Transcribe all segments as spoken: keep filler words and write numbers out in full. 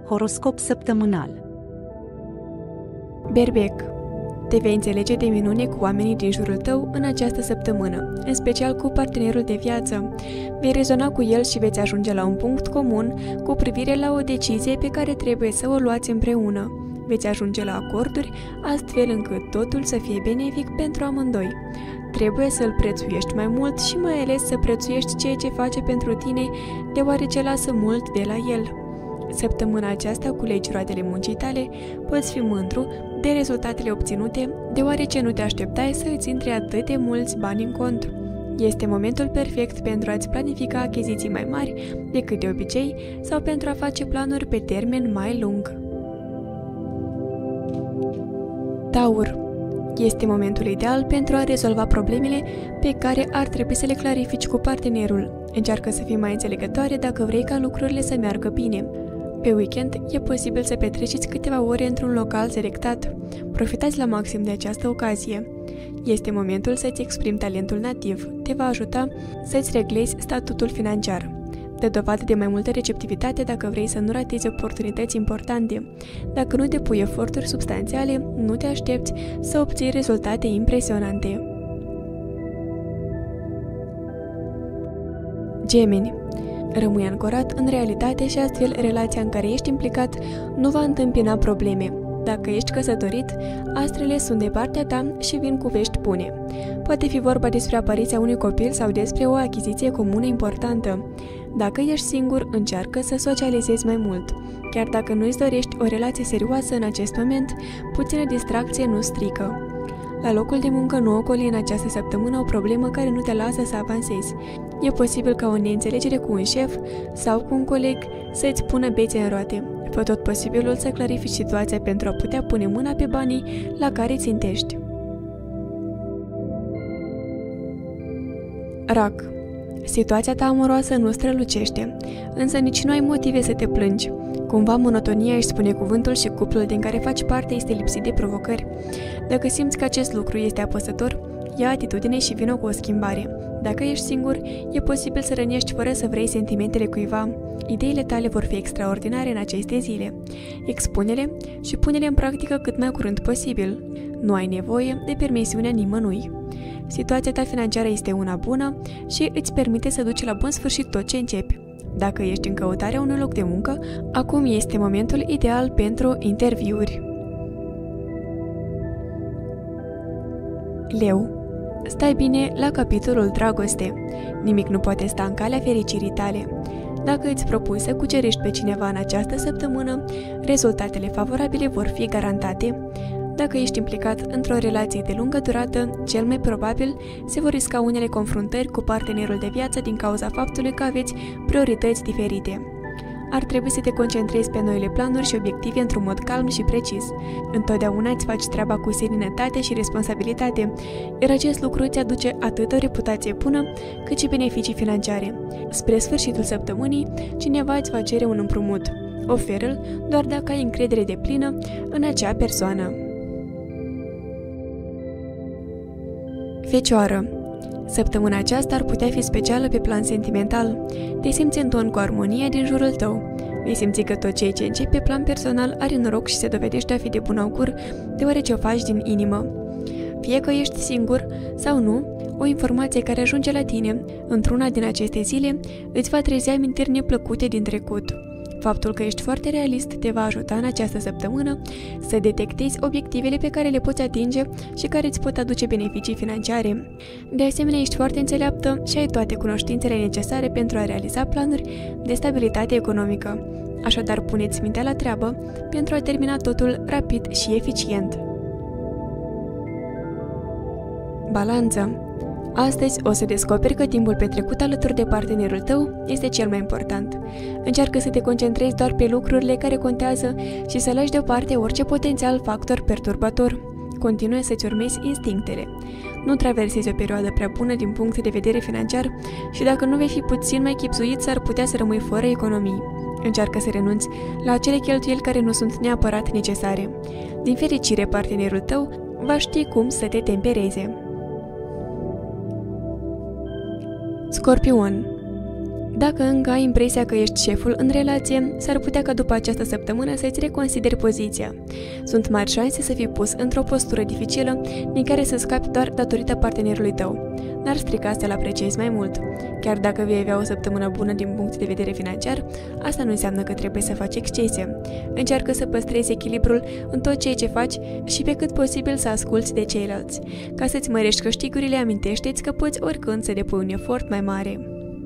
Horoscop săptămânal. Berbec. Te vei înțelege de minune cu oamenii din jurul tău în această săptămână, în special cu partenerul de viață. Vei rezona cu el și veți ajunge la un punct comun cu privire la o decizie pe care trebuie să o luați împreună. Veți ajunge la acorduri, astfel încât totul să fie benefic pentru amândoi. Trebuie să-l prețuiești mai mult și mai ales să prețuiești ceea ce face pentru tine, deoarece lasă mult de la el. Săptămâna aceasta culegi roadele muncii tale, poți fi mândru de rezultatele obținute, deoarece nu te așteptai să îți intre atât de mulți bani în cont. Este momentul perfect pentru a-ți planifica achiziții mai mari decât de obicei sau pentru a face planuri pe termen mai lung. Taur. Este momentul ideal pentru a rezolva problemele pe care ar trebui să le clarifici cu partenerul. Încearcă să fii mai înțelegătoare dacă vrei ca lucrurile să meargă bine. Pe weekend e posibil să petreceți câteva ore într-un local selectat. Profitați la maxim de această ocazie. Este momentul să-ți exprimi talentul nativ. Te va ajuta să-ți reglezi statutul financiar. Dă dovadă de mai multă receptivitate dacă vrei să nu ratezi oportunități importante. Dacă nu depui eforturi substanțiale, nu te aștepți să obții rezultate impresionante. Gemeni. Rămâi ancorat în realitate și astfel relația în care ești implicat nu va întâmpina probleme. Dacă ești căsătorit, astrele sunt de partea ta și vin cu vești bune. Poate fi vorba despre apariția unui copil sau despre o achiziție comună importantă. Dacă ești singur, încearcă să socializezi mai mult. Chiar dacă nu-ți dorești o relație serioasă în acest moment, puțină distracție nu strică. La locul de muncă nu ocoli în această săptămână o problemă care nu te lasă să avansezi. E posibil ca o neînțelegere cu un șef sau cu un coleg să-ți pună bețe în roate. Fă tot posibilul să clarifici situația pentru a putea pune mâna pe banii la care țintești. Rac. Situația ta amoroasă nu strălucește, însă nici nu ai motive să te plângi. Cumva monotonia își spune cuvântul și cuplul din care faci parte este lipsit de provocări. Dacă simți că acest lucru este apăsător, ia atitudine și vină cu o schimbare. Dacă ești singur, e posibil să rănești fără să vrei sentimentele cuiva. Ideile tale vor fi extraordinare în aceste zile. Expune-le și pune-le în practică cât mai curând posibil. Nu ai nevoie de permisiunea nimănui. Situația ta financiară este una bună și îți permite să duci la bun sfârșit tot ce începi. Dacă ești în căutarea unui loc de muncă, acum este momentul ideal pentru interviuri. Leu. Stai bine la capitolul dragoste. Nimic nu poate sta în calea fericirii tale. Dacă îți propui să cucerești pe cineva în această săptămână, rezultatele favorabile vor fi garantate. Dacă ești implicat într-o relație de lungă durată, cel mai probabil se vor risca unele confruntări cu partenerul de viață din cauza faptului că aveți priorități diferite. Ar trebui să te concentrezi pe noile planuri și obiective într-un mod calm și precis. Întotdeauna îți faci treaba cu seninătate și responsabilitate, iar acest lucru îți aduce atât o reputație bună, cât și beneficii financiare. Spre sfârșitul săptămânii, cineva îți va cere un împrumut. Oferă-l doar dacă ai încredere deplină în acea persoană. Fecioară. Săptămâna aceasta ar putea fi specială pe plan sentimental. Te simți în ton cu armonia din jurul tău. Vei simți că tot ceea ce începi pe plan personal are noroc și se dovedește a fi de bun augur, deoarece o faci din inimă. Fie că ești singur sau nu, o informație care ajunge la tine într-una din aceste zile îți va trezi amintiri neplăcute din trecut. Faptul că ești foarte realist te va ajuta în această săptămână să detectezi obiectivele pe care le poți atinge și care îți pot aduce beneficii financiare. De asemenea, ești foarte înțeleaptă și ai toate cunoștințele necesare pentru a realiza planuri de stabilitate economică. Așadar, puneți mintea la treabă pentru a termina totul rapid și eficient. Balanță. Astăzi o să descoperi că timpul petrecut alături de partenerul tău este cel mai important. Încearcă să te concentrezi doar pe lucrurile care contează și să lași deoparte orice potențial factor perturbator. Continuă să-ți urmezi instinctele. Nu traversezi o perioadă prea bună din punct de vedere financiar și dacă nu vei fi puțin mai chibzuit, s-ar putea să rămâi fără economii. Încearcă să renunți la acele cheltuieli care nu sunt neapărat necesare. Din fericire, partenerul tău va ști cum să te tempereze. Scorpion. Dacă încă ai impresia că ești șeful în relație, s-ar putea ca după această săptămână să-ți reconsideri poziția. Sunt mari șanse să fii pus într-o postură dificilă din care să scapi doar datorită partenerului tău. N-ar strica să-l apreciezi mai mult. Chiar dacă vei avea o săptămână bună din punct de vedere financiar, asta nu înseamnă că trebuie să faci excese. Încearcă să păstrezi echilibrul în tot ceea ce faci și pe cât posibil să asculți de ceilalți. Ca să-ți mărești câștigurile, amintește-ți că poți oricând să depui un efort mai mare.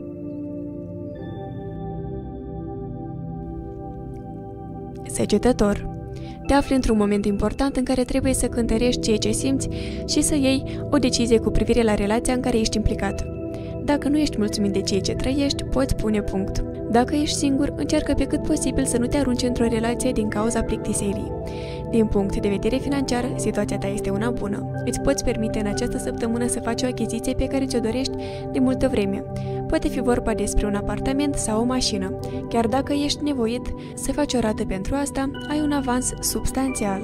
Săgetător. Te afli într-un moment important în care trebuie să cântărești ceea ce simți și să iei o decizie cu privire la relația în care ești implicat. Dacă nu ești mulțumit de ceea ce trăiești, poți pune punct. Dacă ești singur, încearcă pe cât posibil să nu te arunci într-o relație din cauza plictisirii. Din punct de vedere financiar, situația ta este una bună. Îți poți permite în această săptămână să faci o achiziție pe care ți-o dorești de multă vreme. Poate fi vorba despre un apartament sau o mașină. Chiar dacă ești nevoit să faci o rată pentru asta, ai un avans substanțial.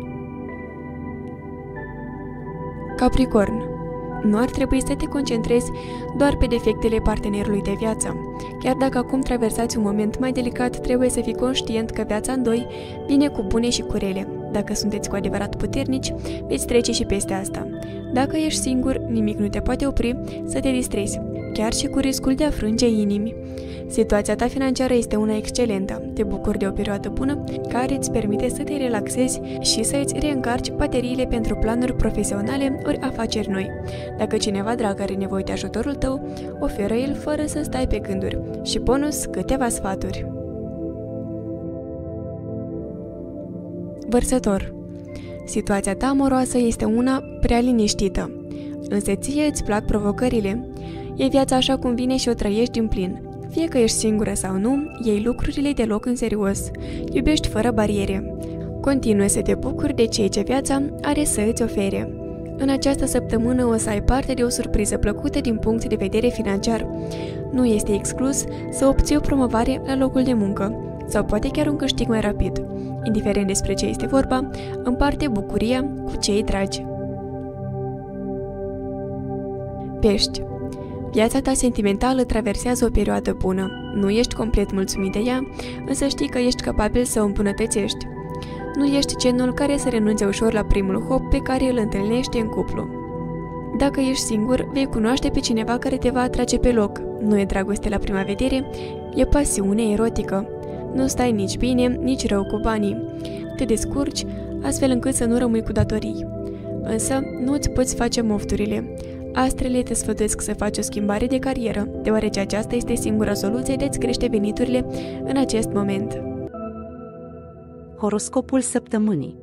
Capricorn. Nu ar trebui să te concentrezi doar pe defectele partenerului de viață. Chiar dacă acum traversați un moment mai delicat, trebuie să fii conștient că viața în doi vine cu bune și cu rele. Dacă sunteți cu adevărat puternici, veți trece și peste asta. Dacă ești singur, nimic nu te poate opri să te distrezi, chiar și cu riscul de a frânge inimi. Situația ta financiară este una excelentă. Te bucuri de o perioadă bună care îți permite să te relaxezi și să îți reîncarci bateriile pentru planuri profesionale ori afaceri noi. Dacă cineva drag are nevoie de ajutorul tău, oferă el fără să stai pe gânduri. Și bonus, câteva sfaturi. Vărsător. Situația ta amoroasă este una prea liniștită. Însă ție îți plac provocările. E viața așa cum vine și o trăiești din plin. Fie că ești singură sau nu, iei lucrurile deloc în serios. Iubești fără bariere. Continuă să te bucuri de ceea ce viața are să îți ofere. În această săptămână o să ai parte de o surpriză plăcută din punct de vedere financiar. Nu este exclus să obții o promovare la locul de muncă sau poate chiar un câștig mai rapid. Indiferent despre ce este vorba, împarte bucuria cu cei dragi. Pești. Viața ta sentimentală traversează o perioadă bună. Nu ești complet mulțumit de ea, însă știi că ești capabil să o îmbunătățești. Nu ești genul care să renunțe ușor la primul hop pe care îl întâlnești în cuplu. Dacă ești singur, vei cunoaște pe cineva care te va atrage pe loc. Nu e dragoste la prima vedere, e pasiune erotică. Nu stai nici bine, nici rău cu banii. Te descurci astfel încât să nu rămâi cu datorii. Însă nu îți poți face mofturile. Astrele te sfătuiesc să faci o schimbare de carieră, deoarece aceasta este singura soluție de a-ți crește veniturile în acest moment. Horoscopul săptămânii.